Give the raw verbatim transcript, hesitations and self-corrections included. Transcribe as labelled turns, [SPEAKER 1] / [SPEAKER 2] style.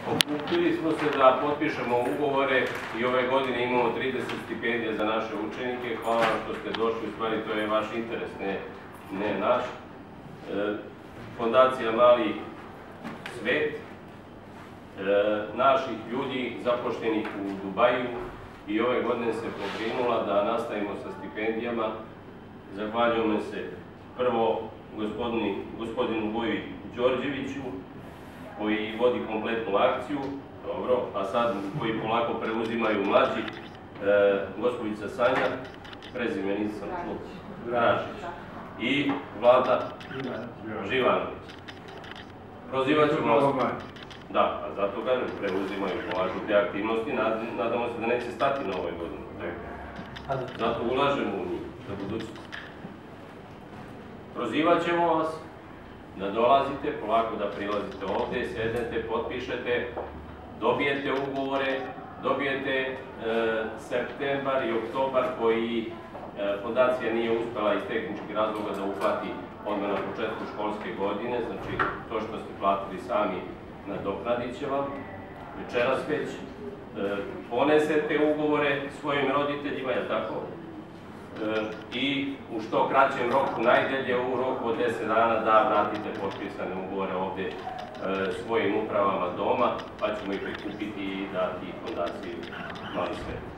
[SPEAKER 1] Okupili smo se da potpišemo ugovore i ove godine imamo trideset stipendija za naše učenike. Hvala vam što ste došli, u stvari to je vaš interes, ne naš. Fondacija Mali svet, naših ljudi zapošljenih u Dubaju i ove godine se pobrinula da nastavimo sa stipendijama. Zahvaljujemo se prvo gospodinu Voji Đorđeviću, koji vodi kompletnu akciju, dobro, a sad koji polako preuzimaju mlađi, gospođica Sanja, prezime nisam čuo, Gražić, i Vlada Živanović. Prozivat ćemo vas, da, a zato kažem, preuzimaju polako te aktivnosti, nadamo se da neće stati na ovoj godini. Zato ulažemo u njih, za budućnost. Prozivat ćemo vas da dolazite, polako da prilazite ovde, sednete, potpišete, dobijete ugovore, dobijete septembar i oktobar koji fondacija nije uspela iz tehničkih razloga da uplati odmah na početku školske godine, znači to što ste platili sami nadoknadit će vam. Večeras već ponesete ugovore svojim roditeljima, je tako? I u što kraćem roku, najdelje u roku od deset dana da vratite potpisane ugovore ovde svojim upravama doma, pa ćemo ih prikupiti i dati fondaciji Mali svet.